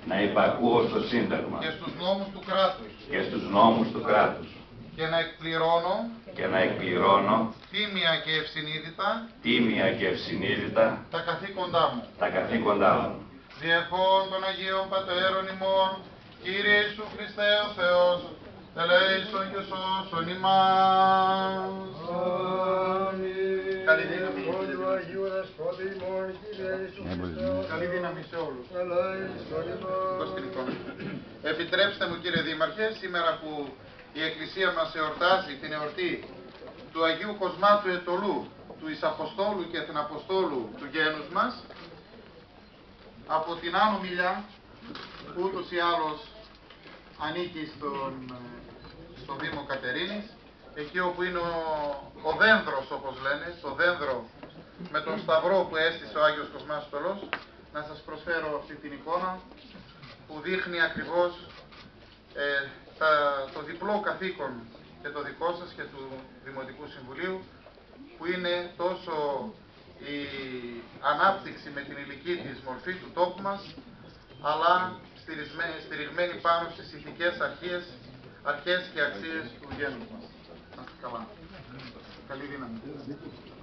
να υπακούω στο Σύνταγμα και στους νόμους του κράτους και στους νόμους του κράτους και να εκπληρώνω τίμια και ευσυνείδητα τα καθήκοντά μου. Διευχών των Αγίων Πατέρων ημών, Κύριε Ιησού Χριστέ ο Θεός, ελέησον και σώσον ημάς. Αμήν. Καλή δύναμη. Του Αγίου Δεσπότη ημών, Κύριε Ιησού Χριστέ ο Καλή Θεός, δύναμη σε όλους. ελέησον ημάς. Δώστε την εικόνα. Επιτρέψτε μου, κύριε Δήμαρχε, σήμερα που η Εκκλησία μας εορτάζει την εορτή του Αγίου Κοσμάτου Ετωλού, του Εισαποστόλου και Εθναποστόλου του γένους μας, από την Άνω Μιλιά, που ούτως ή άλλως ανήκει στο Δήμο Κατερίνης, εκεί όπου είναι ο δένδρος, όπως λένε, το δένδρο με τον σταυρό που έστησε ο Άγιος Κοσμάς Ετωλός, να σας προσφέρω αυτή την εικόνα που δείχνει ακριβώς το διπλό καθήκον και το δικό σας και του Δημοτικού Συμβουλίου, που είναι τόσο η ανάπτυξη με την υλική της μορφή του τόπου μας, αλλά στηριγμένη πάνω στις ηθικές αρχές και αξίες του γένους μας. Να είστε καλά. Καλή δύναμη.